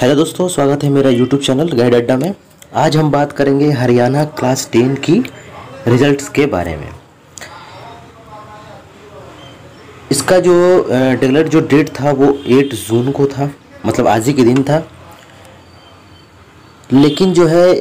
Hello दोस्तों, स्वागत है मेरा यूट्यूब चैनल गाइड अड्डा में। आज हम बात करेंगे हरियाणा क्लास 10 की रिजल्ट्स के बारे में। इसका जो डिक्लेयर जो डेट था वो 8 जून को था, मतलब आज ही के दिन था। लेकिन जो है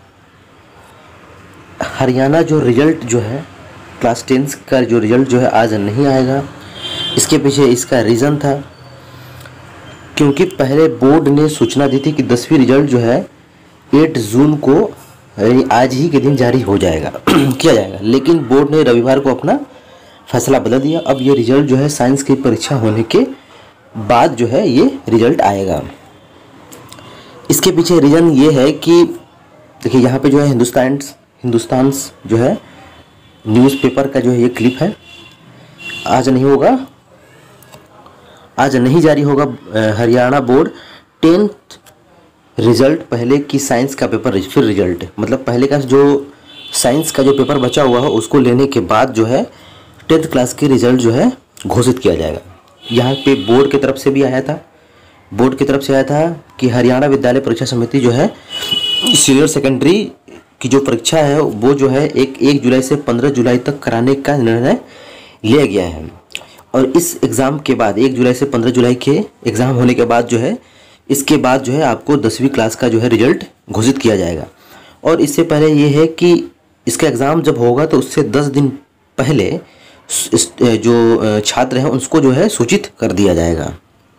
हरियाणा जो रिजल्ट जो है क्लास 10 का जो रिजल्ट जो है आज नहीं आएगा। इसके पीछे इसका रीज़न था क्योंकि पहले बोर्ड ने सूचना दी थी कि 10वीं रिजल्ट जो है 8 जून को आज ही के दिन जारी हो जाएगा किया जाएगा। लेकिन बोर्ड ने रविवार को अपना फैसला बदल दिया। अब ये रिजल्ट जो है साइंस की परीक्षा होने के बाद जो है ये रिजल्ट आएगा। इसके पीछे रीज़न ये है कि देखिए यहाँ पे जो है हिंदुस्तान जो है न्यूज़पेपर का जो है ये क्लिप है। आज नहीं होगा, आज नहीं जारी होगा हरियाणा बोर्ड 10th रिजल्ट। पहले की साइंस का पेपर फिर रिजल्ट, मतलब पहले का जो साइंस का जो पेपर बचा हुआ है उसको लेने के बाद जो है 10th क्लास की रिजल्ट जो है घोषित किया जाएगा। यहाँ पे बोर्ड की तरफ से भी आया था, बोर्ड की तरफ से आया था कि हरियाणा विद्यालय परीक्षा समिति जो है सीनियर सेकेंडरी की जो परीक्षा है वो जो है 1 जुलाई से 15 जुलाई तक कराने का निर्णय लिया गया है। और इस एग्ज़ाम के बाद 1 जुलाई से 15 जुलाई के एग्ज़ाम होने के बाद जो है इसके बाद जो है आपको 10वीं क्लास का जो है रिजल्ट घोषित किया जाएगा। और इससे पहले ये है कि इसका एग्ज़ाम जब होगा तो उससे 10 दिन पहले जो छात्र हैं उसको जो है सूचित कर दिया जाएगा।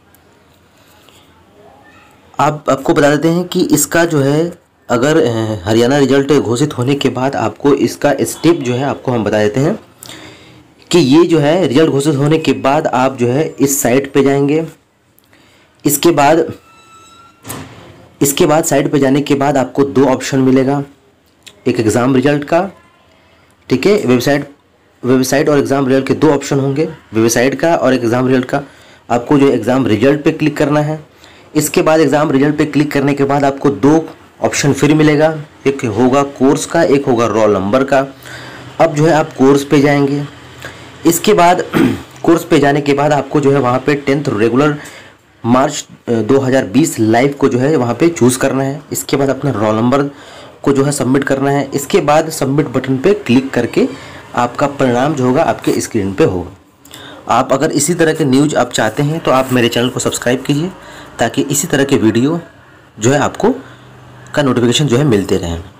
आपको बता देते हैं कि इसका जो है अगर हरियाणा रिजल्ट घोषित होने के बाद आपको इसका स्टेप जो है आपको हम बता देते हैं कि ये जो है रिजल्ट घोषित होने के बाद आप जो है इस साइट पे जाएंगे। इसके बाद साइट पे जाने के बाद आपको 2 ऑप्शन मिलेगा, एक एग्ज़ाम रिजल्ट का, ठीक है। वेबसाइट और एग्ज़ाम रिजल्ट के 2 ऑप्शन होंगे, वेबसाइट का और एग्ज़ाम रिजल्ट का। आपको जो एग्ज़ाम रिजल्ट पे क्लिक करना है। इसके बाद एग्ज़ाम रिजल्ट पे क्लिक करने के बाद आपको 2 ऑप्शन फिर मिलेगा, एक होगा कोर्स का, एक होगा रोल नंबर का। अब जो है आप कोर्स पे जाएंगे। इसके बाद कोर्स पे जाने के बाद आपको जो है वहाँ पे 10th रेगुलर मार्च 2020 लाइव को जो है वहाँ पे चूज़ करना है। इसके बाद अपना रोल नंबर को जो है सबमिट करना है। इसके बाद सबमिट बटन पे क्लिक करके आपका परिणाम जो होगा आपके स्क्रीन पे होगा। आप अगर इसी तरह के न्यूज़ आप चाहते हैं तो आप मेरे चैनल को सब्सक्राइब कीजिए ताकि इसी तरह के वीडियो जो है आपको का नोटिफिकेशन जो है मिलते रहें।